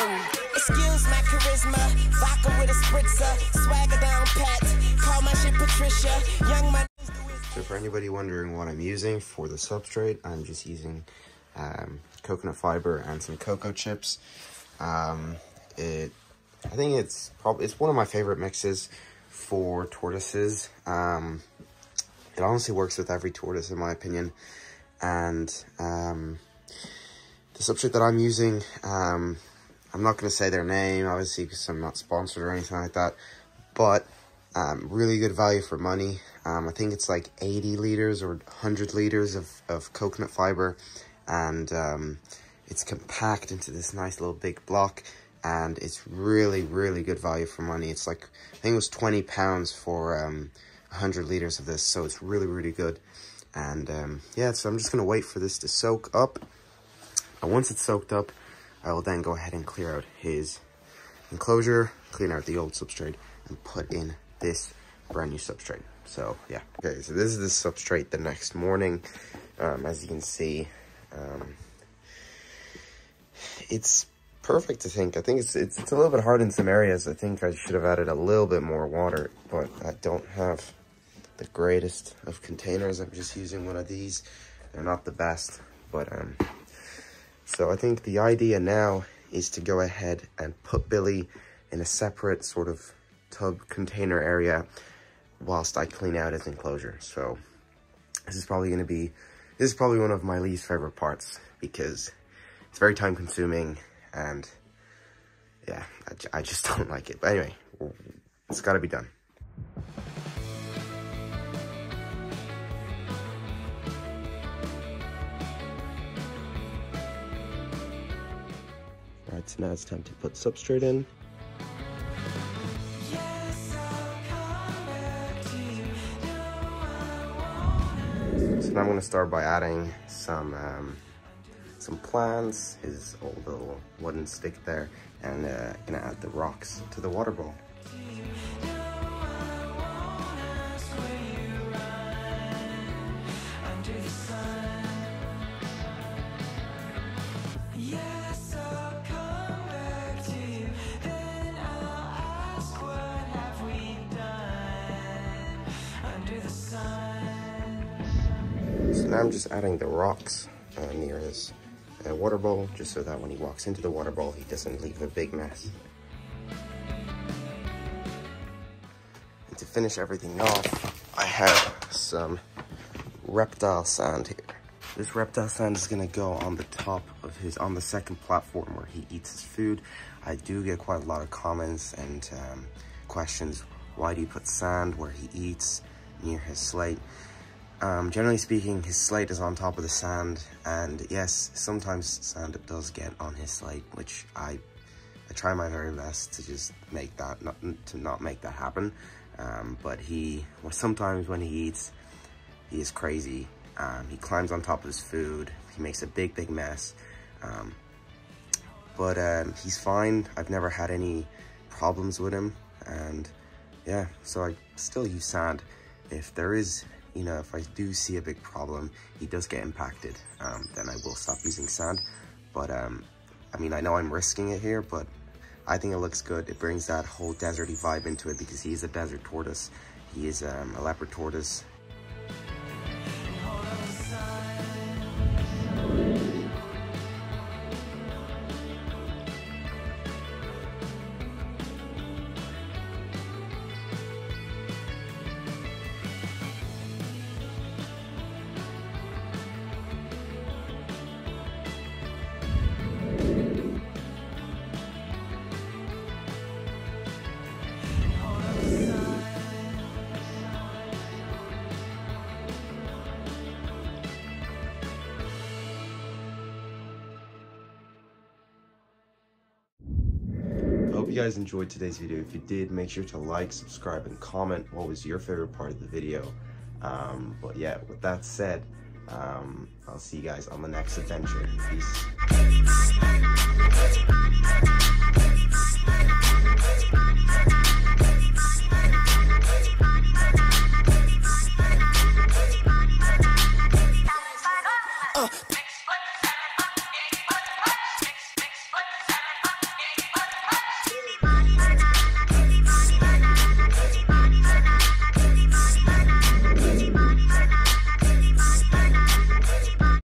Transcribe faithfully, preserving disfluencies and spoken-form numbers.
Excuse my charisma, vodka with a spritzer, swagger down pat, call my shit Patricia, young man. So for anybody wondering what I'm using for the substrate, I'm just using um, coconut fiber and some cocoa chips. Um, it, I think it's probably it's one of my favorite mixes for tortoises. Um, it honestly works with every tortoise in my opinion, and um, the substrate that I'm using, um, I'm not going to say their name obviously because I'm not sponsored or anything like that, but um, really good value for money. Um, I think it's like eighty liters or one hundred liters of, of coconut fiber, and um, it's compact into this nice little big block, and it's really, really good value for money. It's like, I think it was twenty pounds for um, one hundred liters of this, so it's really, really good. And um, yeah, so I'm just going to wait for this to soak up. And once it's soaked up, I will then go ahead and clear out his enclosure, clean out the old substrate, and put in this brand new substrate. So yeah, okay, so this is the substrate the next morning. Um, as you can see, um, it's perfect, I think. I think it's, it's, it's a little bit hard in some areas. I think I should have added a little bit more water, but I don't have the greatest of containers. I'm just using one of these. They're not the best, but um, so I think the idea now is to go ahead and put Billy in a separate sort of tub container area whilst I clean out his enclosure. So this is probably going to be, this is probably one of my least favorite parts because it's very time consuming and yeah, I, I just don't like it. But anyway, it's got to be done. Alright, so now it's time to put substrate in. So now I'm going to start by adding some um, some plants, his old little wooden stick there, and uh, going to add the rocks to the water bowl. So now I'm just adding the rocks uh, near his uh, water bowl, just so that when he walks into the water bowl, he doesn't leave a big mess. And to finish everything off, I have some reptile sand here. This reptile sand is gonna go on the top of his, on the second platform where he eats his food. I do get quite a lot of comments and um, questions. Why do you put sand where he eats near his slate? Um, generally speaking, his slate is on top of the sand, and yes, sometimes sand does get on his slate, which I, I try my very best to just make that, not, to not make that happen. Um, but he, well, sometimes when he eats, he is crazy. Um, he climbs on top of his food. He makes a big, big mess. Um, but um, he's fine. I've never had any problems with him, and yeah, so I still use sand. If there is, you know, if I do see a big problem, he does get impacted, um, then I will stop using sand. But, um, I mean, I know I'm risking it here, but I think it looks good. It brings that whole deserty vibe into it because he's a desert tortoise. He is um, a leopard tortoise. Hope you guys enjoyed today's video. If you did, make sure to like, subscribe, and comment what was your favorite part of the video. Um, but yeah, with that said, um, I'll see you guys on the next adventure. Peace. Uh.